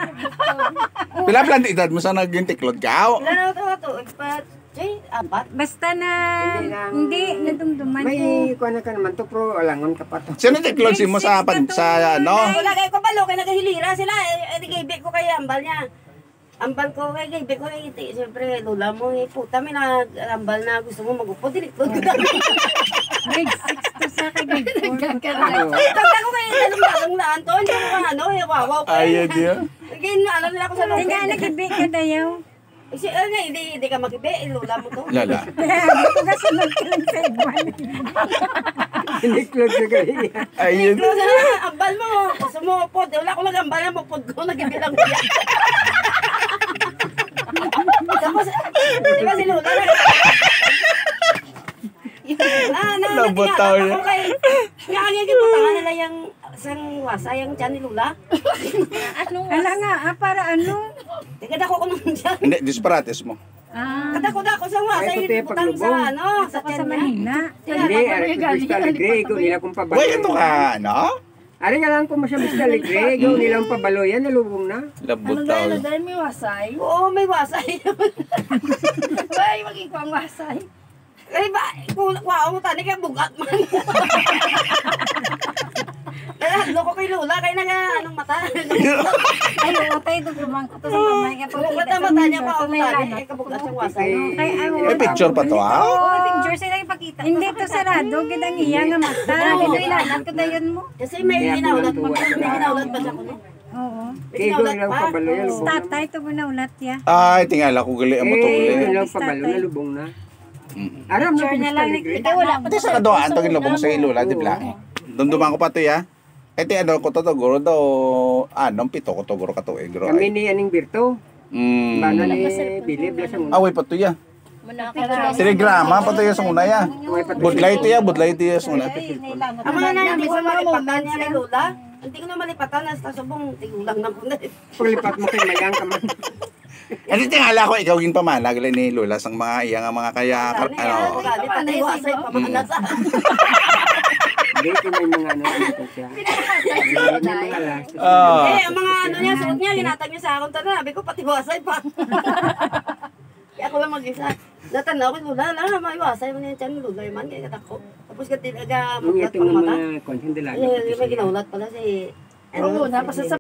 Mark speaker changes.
Speaker 1: Pila-pila edad mo sa naging tiklod ka?
Speaker 2: Wala na ito. Apat.
Speaker 3: Basta na, hindi, nadumduman ko.
Speaker 4: May kuha na ka naman to, pro alangon ka pa to.
Speaker 1: Sino tiklod si mo sa ano?
Speaker 2: Wala kayo kabalo, kaya nagahilira sila. Nagibig ko kay ambal niya. Ambal ko kay gibig ko kay iti. Siyempre, lula mo, puta, may ambal na gusto mo magupod. Diniklod ko na.
Speaker 3: Grade 6 to sa kay grade 4.
Speaker 2: Tanda ko kayo, dalong laan to. Hindi ko wawaw ko.
Speaker 1: Ayun yun.
Speaker 2: Again, alam nila ako sa loob.
Speaker 3: Tinga, nagibig ka dayaw.
Speaker 2: Kasi hindi ka mag-ibe, lula mo to.
Speaker 1: Lala.
Speaker 3: Kasunod ka lang sa igwan.
Speaker 4: Iniklod ka kayo.
Speaker 1: Ayun.
Speaker 2: Close na, ambal mo. Sumupod. Wala ko mag-ambal na mupod ko. Nag-ibilang ko yan. Tapos, di ba si Lula na?
Speaker 1: Nabutaw niya.
Speaker 2: Nakagigil mo tanga nila yung isang wasa, yung tiyan ni Lula.
Speaker 3: Ala nga, para ano?
Speaker 2: Kadako ko nung tiyan.
Speaker 1: Hindi, disparates mo.
Speaker 2: Kadako sa wasa, yung butang sa sa
Speaker 3: Sa
Speaker 2: tiyan niya.
Speaker 3: Manila.
Speaker 4: Hindi, ari ko Vista Alegre, ikaw nila kong pabalo.
Speaker 1: Uy, ito ka, ano?
Speaker 4: Ari nga lang ko mo sa Vista Alegre, ikaw nilang pabalo yan, nalubong na.
Speaker 1: Labutaw.
Speaker 5: Dahil may wasay.
Speaker 2: Oo, may wasay.
Speaker 5: Ay, maging ko ang wasay.
Speaker 2: Ay ba, wow, tani ka bugat man. Kaya loko kay Lula, kaya anong mata.
Speaker 3: Ay, utay ito lumang ko to sa mamay.
Speaker 2: Bugat ang mata niya pa, ay kabugat siyang wasay.
Speaker 1: May picture pa to, ha?
Speaker 3: Oo, picture sila ipakita. Hindi to sarado, gidang iya nga mata. Ito ilanat ko dayon mo.
Speaker 2: Kasi may ginaulat pa siya ko.
Speaker 3: Oo.
Speaker 4: Ikaw nilang pabalo yan, lubong na.
Speaker 3: Tatay to ginaulat ya.
Speaker 1: Ay, tingala ko gali mo to
Speaker 4: Ikaw
Speaker 1: uli.
Speaker 4: nilang pabalo, nalubong na. Aram na Vista Alegre.
Speaker 1: Pati sa kadoan, ito ginlubong sa ilula, di ba? Dumduman ko pa to, ya. Ito ano ko to, guro daw, anong pito ko to, guro ka to, guro.
Speaker 4: Kami ni Aning Birto. Bano ni Bilib na sa muna.
Speaker 1: Away pa to, ya. Telegrama pa to, ya, sa muna, ya. Budlay to, ya, budlay to, ya, sa muna.
Speaker 2: Ang mga na, hindi ko malipatan niya kay Lula. Hindi ko na malipatan, nasa subong, tigulang na ko na.
Speaker 4: Paglipat mo kay Mayang ka man.
Speaker 1: Ano tingala ko, ikaw yung pamana, gali ni Lula, sang mga iya nga mga kaya, ano.
Speaker 2: Dali, patay wasay, pamana sa.
Speaker 4: Hindi ko may mga ano dito siya. May mga last.
Speaker 2: Ang mga ano niya, suot niya, linatag niya sa akin, tanda, sabi ko, pati wasay pa. Kaya ako lang mag-isa. Natanaw ko, Lula, may wasay mo niya dyan, Lula, man, kaya katako. Tapos ka tinaga,
Speaker 4: Ang
Speaker 2: pagkat
Speaker 4: ito ng
Speaker 2: pang mata.
Speaker 4: mga konsin dila.
Speaker 2: May ginaulat pala si...
Speaker 5: Oo, napasa